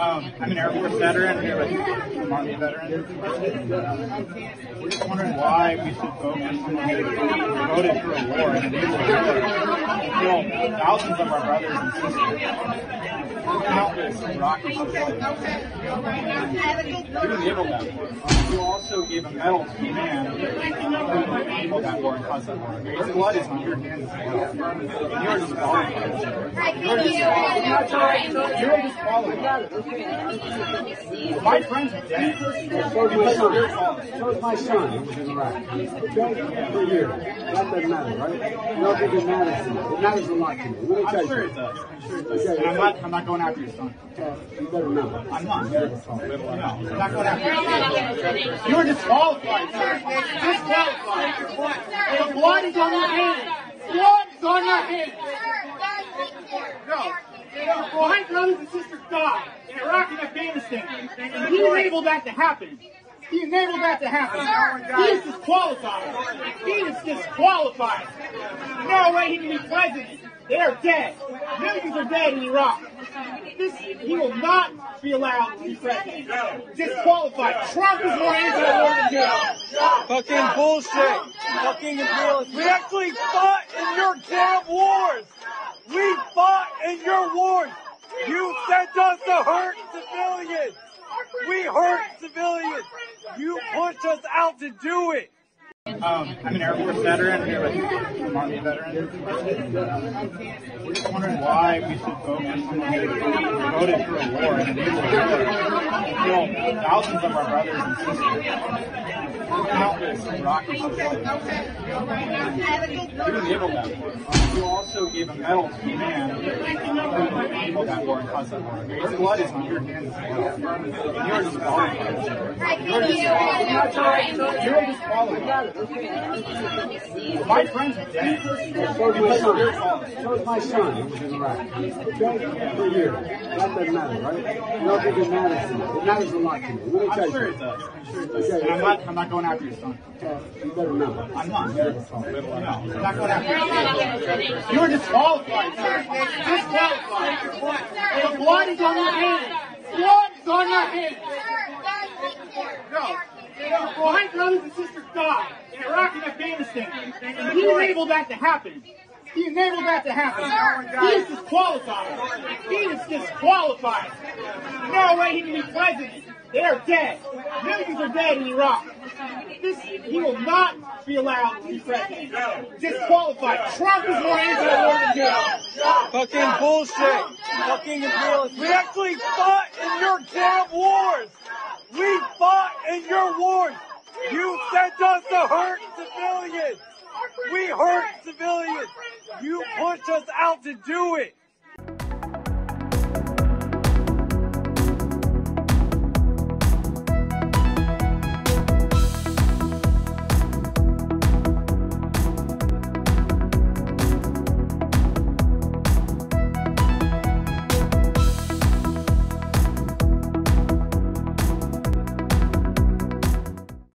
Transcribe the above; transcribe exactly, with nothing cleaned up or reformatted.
Um, I'm an Air Force veteran. I'm here with some Army veterans. We're just wondering why we should focus on who voted for a war and the war killed thousands of our brothers and sisters. Countless Iraqi civilians. You enabled that war. You also gave a medal to a man who enabled that war and caused that war. Your blood is on your hands as well. And you're disqualified. You're disqualified. You're disqualified. My friends are dead. So is my son. So is my son who was in Iraq. Okay? For years. That doesn't matter, right? You don't think it matters to me. It matters a lot to me. Let me tell I'm you sure it something. does. I'm sure it does. And I'm not, I'm not going after your son. Okay, you better not. I'm not. No, I'm not going after your son. You were disqualified, sir. Disqualified. The blood is on your hands. Blood is on your hands. No. My brothers and sisters died in Iraq and Afghanistan, and he enabled that to happen. He enabled that to happen. He is disqualified. He is disqualified. No way he can be president. They are dead. Millions are dead in Iraq. This, he will not be allowed to be president. Disqualified. Trump is more anti-war than you. Fucking bullshit. Fucking imperialists. We actually fought in your damn wars. We fought in your wars. You sent us to hurt civilians. We hurt civilians. You pushed us out to do it. Um, I'm an Air Force veteran. I'm here with some Army veterans. We're just wondering why we should focus on who voted for a war and the war killed thousands of our brothers and sisters. Countless Iraqi civilians. You enabled that war. You also gave a medal to a man who enabled that war and caused that war. Your blood is on your hands as well. And you're disqualified. You're disqualified. You're disqualified. My friends are dead. So is my son. So is my son who was in Iraq. Okay? For years. That doesn't matter, right? You don't think it matters to me. It matters a lot to me. Let me tell I'm you sure it something. does. I'm sure it does. And I'm not, I'm not going after your son. Okay, you better not. I'm not. No, I'm not going after your son. You were disqualified, sir. Disqualified. The blood is on your hands. Blood is on your hands. No. My brothers and sisters died in Iraq and Afghanistan, and he enabled that to happen. He enabled that to happen. He is disqualified. He is disqualified. No way he can be president. They are dead. Millions are dead in Iraq. This, he will not be allowed to be president. Disqualified. Trump is more anti-war than you. Fucking bullshit. Fucking imperialists. We actually fought in your damn wars. We fought in your wars. You sent us to hurt civilians. We hurt civilians. You pushed us out to do it.